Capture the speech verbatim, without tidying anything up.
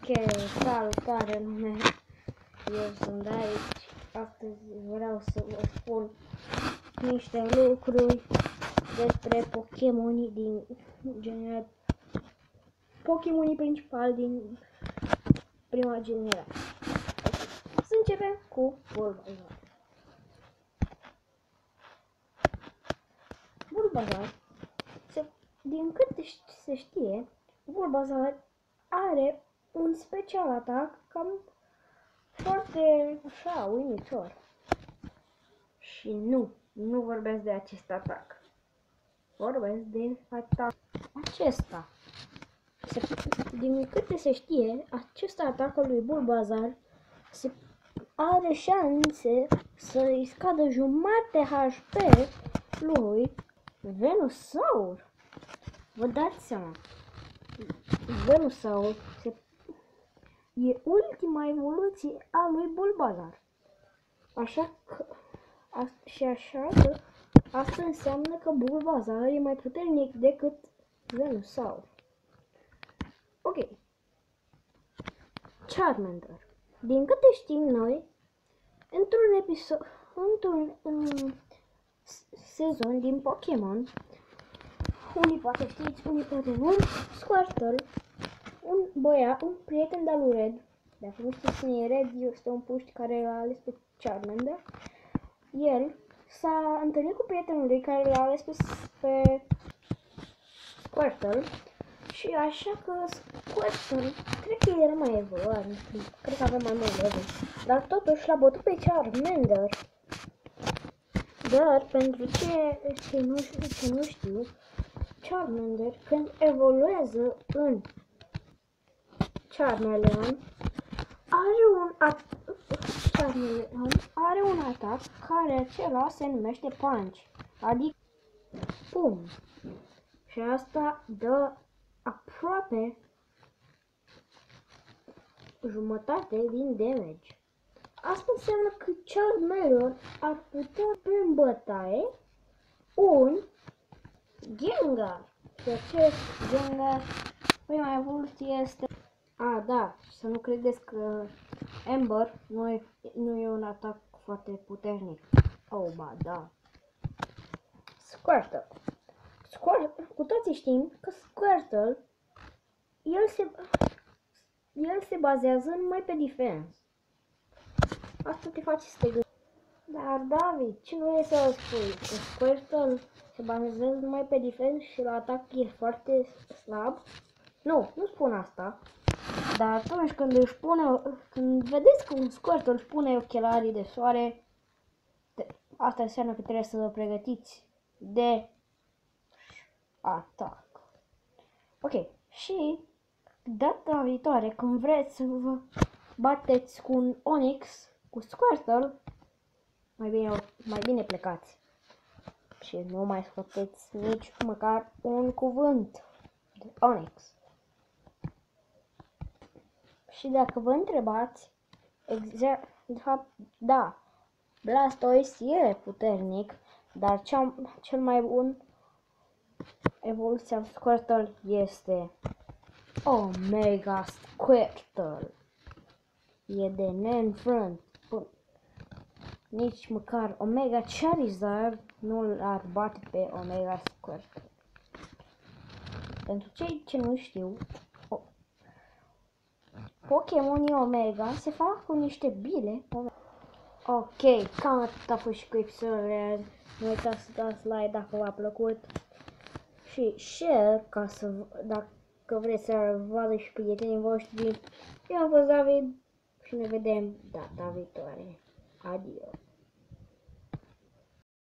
Ok, salutare lume, eu sunt aici. Astăzi vreau să vă spun niște lucruri despre Pokémonii din generație, Pokémonii principali din prima generație. Okay. Să începem cu Bulbasaur. Bulbasaur, se, din câte se știe, Bulbasaur are un special atac cam foarte așa, uimitor. Și nu, nu vorbesc de acest atac. Vorbesc de atac acesta. Se, din câte se știe, acest atac al lui Bulbasaur se are șanse să-i scadă jumate H P lui Venusaur. Vă dați seama. Venusaur se e ultima evoluție a lui Bulbasaur. Așa că, a, și așa că asta înseamnă că Bulbasaur e mai puternic decât Venusaur. Ok. Charmander. Din câte știm noi, într-un episod, într-un um, sezon din Pokémon, unii poate știți, unii poate nu, Squirtle, un băiat, un prieten de-al lui Red, dacă nu știți cine e Red, este un puști care l-a ales pe Charmander. El s-a întâlnit cu prietenul lui care l-a ales pe, pe Squirtle și așa că Squirtle, cred că era mai evoluat, nu știu, cred că avea mai mult level, dar totuși l-a bătut pe Charmander. Dar pentru ce, ce, nu, ce nu știu, Charmander când evoluează în Charmeleon are un atac, Charmeleon are un atac care acela se numește Punch, adică pum. Și asta dă aproape jumătate din damage. Asta înseamnă că Charmeleon ar putea pe în bătaie un Gengar. Și acest Gengar, prima evoluție este... A, da, să nu credeți că Ember nu e, nu e un atac foarte puternic. Oh, ba, da. Squirtle. Squirtle, cu toții știm că Squirtle, el se, el se bazează numai pe defense. Asta te face să te gândești. Dar, David, ce vrei să spui? Că Squirtle se bazează numai pe defense și la atac e foarte slab? Nu, nu spun asta. Dar atunci când își pune, când vedeți că un Squirtle își pune ochelarii de soare, asta înseamnă că trebuie să vă pregătiți de atac. Ok, și data viitoare când vreți să vă bateți cu un Onix, cu Squirtle, mai bine, mai bine plecați. Și nu mai scoateți nici măcar un cuvânt de Onix. Și dacă vă întrebați, exact, de fapt, da, Blastoise e puternic, dar cea, cel mai bun evoluția Squirtle este Omega Squirtle. E de neînfrânt. Nici măcar Omega Charizard nu l-ar bate pe Omega Squirtle. Pentru cei ce nu știu, Pokémonii Omega se fac cu niște bile. Ok, cam atât a fost și cu episoadele. Nu uitați să dați like dacă v-a plăcut și share ca să, dacă vreți să vadă și prietenii voștri. Eu am fost David și ne vedem data viitoare. Adio.